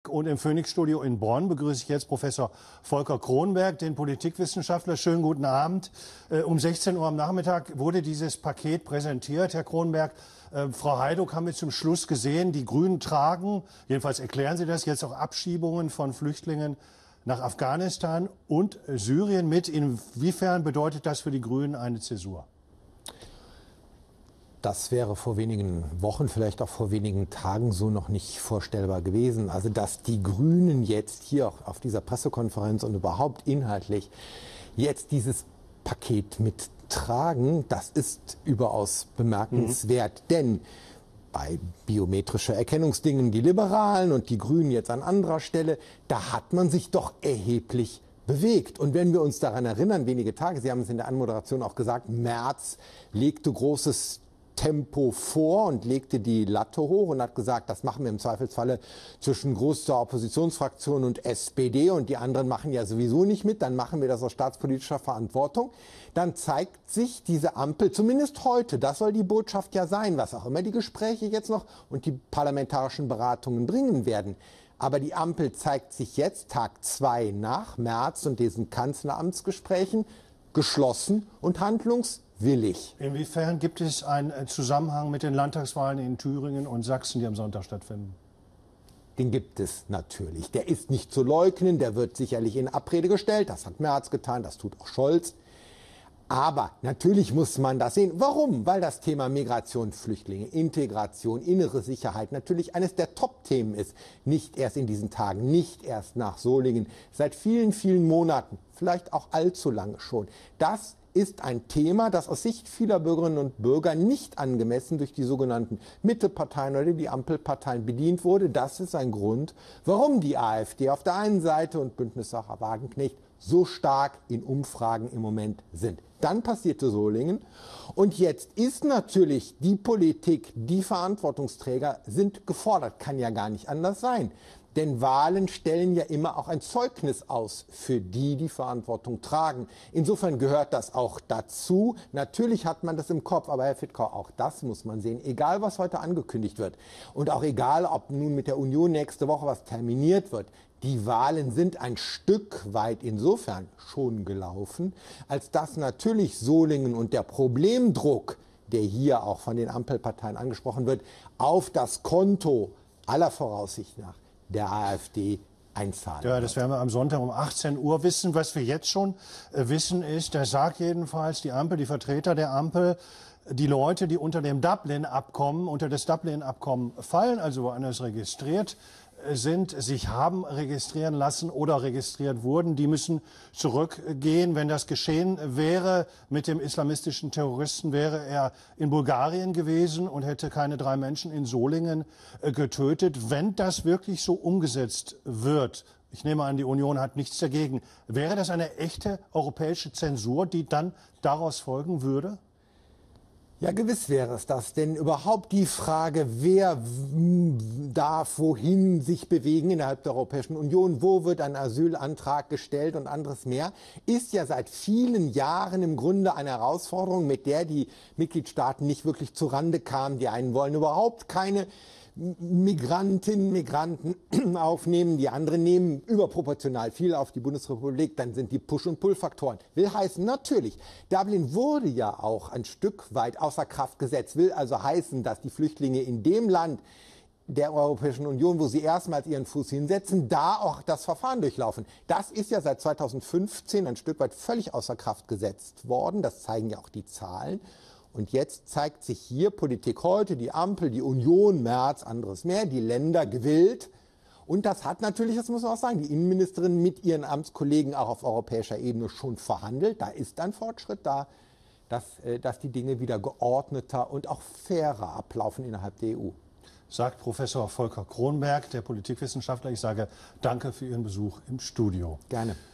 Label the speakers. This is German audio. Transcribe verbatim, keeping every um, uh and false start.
Speaker 1: Und im Phoenix-Studio in Bonn begrüße ich jetzt Professor Volker Kronberg, den Politikwissenschaftler. Schönen guten Abend. Äh, um sechzehn Uhr am Nachmittag wurde dieses Paket präsentiert. Herr Kronberg, äh, Frau Heiduck haben wir zum Schluss gesehen, die Grünen tragen, jedenfalls erklären Sie das, jetzt auch Abschiebungen von Flüchtlingen nach Afghanistan und Syrien mit. Inwiefern bedeutet das für die Grünen eine Zäsur?
Speaker 2: Das wäre vor wenigen Wochen, vielleicht auch vor wenigen Tagen so noch nicht vorstellbar gewesen. Also dass die Grünen jetzt hier auch auf dieser Pressekonferenz und überhaupt inhaltlich jetzt dieses Paket mittragen, das ist überaus bemerkenswert. Mhm. Denn bei biometrischer Erkennungsdingen die Liberalen und die Grünen jetzt an anderer Stelle, da hat man sich doch erheblich bewegt. Und wenn wir uns daran erinnern, wenige Tage, Sie haben es in der Anmoderation auch gesagt, Merz legte großes Tempo vor und legte die Latte hoch und hat gesagt, das machen wir im Zweifelsfalle zwischen größter Oppositionsfraktion und S P D und die anderen machen ja sowieso nicht mit, dann machen wir das aus staatspolitischer Verantwortung. Dann zeigt sich diese Ampel, zumindest heute, das soll die Botschaft ja sein, was auch immer die Gespräche jetzt noch und die parlamentarischen Beratungen bringen werden. Aber die Ampel zeigt sich jetzt, Tag zwei nach Merz und diesen Kanzleramtsgesprächen, geschlossen und handlungswillig.
Speaker 1: Inwiefern gibt es einen Zusammenhang mit den Landtagswahlen in Thüringen und Sachsen, die am Sonntag stattfinden?
Speaker 2: Den gibt es natürlich. Der ist nicht zu leugnen, der wird sicherlich in Abrede gestellt. Das hat Merz getan, das tut auch Scholz. Aber natürlich muss man das sehen. Warum? Weil das Thema Migration, Flüchtlinge, Integration, innere Sicherheit natürlich eines der Top-Themen ist. Nicht erst in diesen Tagen, nicht erst nach Solingen, seit vielen, vielen Monaten, vielleicht auch allzu lange schon. Das ist ein Thema, das aus Sicht vieler Bürgerinnen und Bürger nicht angemessen durch die sogenannten Mitteparteien oder die Ampelparteien bedient wurde. Das ist ein Grund, warum die AfD auf der einen Seite und Bündnis Sarah Wagenknecht so stark in Umfragen im Moment sind. Dann passierte Solingen und jetzt ist natürlich die Politik, die Verantwortungsträger sind gefordert, kann ja gar nicht anders sein. Denn Wahlen stellen ja immer auch ein Zeugnis aus für die, die Verantwortung tragen. Insofern gehört das auch dazu. Natürlich hat man das im Kopf, aber Herr Fittkau, auch das muss man sehen. Egal, was heute angekündigt wird und auch egal, ob nun mit der Union nächste Woche was terminiert wird, die Wahlen sind ein Stück weit insofern schon gelaufen, als dass natürlich Solingen und der Problemdruck, der hier auch von den Ampelparteien angesprochen wird, auf das Konto aller Voraussicht nach der AfD einzahlen.
Speaker 1: Ja, das werden wir am Sonntag um achtzehn Uhr wissen. Was wir jetzt schon äh, wissen ist, da sagt jedenfalls die Ampel, die Vertreter der Ampel, die Leute, die unter dem Dublin-Abkommen, unter das Dublin-Abkommen fallen, also woanders registriert sind, sich haben registrieren lassen oder registriert wurden, die müssen zurückgehen. Wenn das geschehen wäre mit dem islamistischen Terroristen, wäre er in Bulgarien gewesen und hätte keine drei Menschen in Solingen äh, getötet. Wenn das wirklich so umgesetzt wird, ich nehme an, die Union hat nichts dagegen, wäre das eine echte europäische Zensur, die dann daraus folgen würde?
Speaker 2: Ja, gewiss wäre es das, denn überhaupt die Frage, wer darf wohin sich bewegen innerhalb der Europäischen Union, wo wird ein Asylantrag gestellt und anderes mehr, ist ja seit vielen Jahren im Grunde eine Herausforderung, mit der die Mitgliedstaaten nicht wirklich zurande kamen. Die einen wollen überhaupt keine Migrantinnen, Migranten aufnehmen, die anderen nehmen überproportional viel auf die Bundesrepublik, dann sind die Push- und Pull-Faktoren. Will heißen, natürlich, Dublin wurde ja auch ein Stück weit außer Kraft gesetzt, will also heißen, dass die Flüchtlinge in dem Land der Europäischen Union, wo sie erstmals ihren Fuß hinsetzen, da auch das Verfahren durchlaufen. Das ist ja seit zweitausendfünfzehn ein Stück weit völlig außer Kraft gesetzt worden, das zeigen ja auch die Zahlen. Und jetzt zeigt sich hier Politik heute, die Ampel, die Union, Merz, anderes mehr, die Länder gewillt. Und das hat natürlich, das muss man auch sagen, die Innenministerin mit ihren Amtskollegen auch auf europäischer Ebene schon verhandelt. Da ist ein Fortschritt da, dass, dass die Dinge wieder geordneter und auch fairer ablaufen innerhalb der E U.
Speaker 1: Sagt Professor Volker Kronberg, der Politikwissenschaftler. Ich sage danke für Ihren Besuch im Studio.
Speaker 2: Gerne.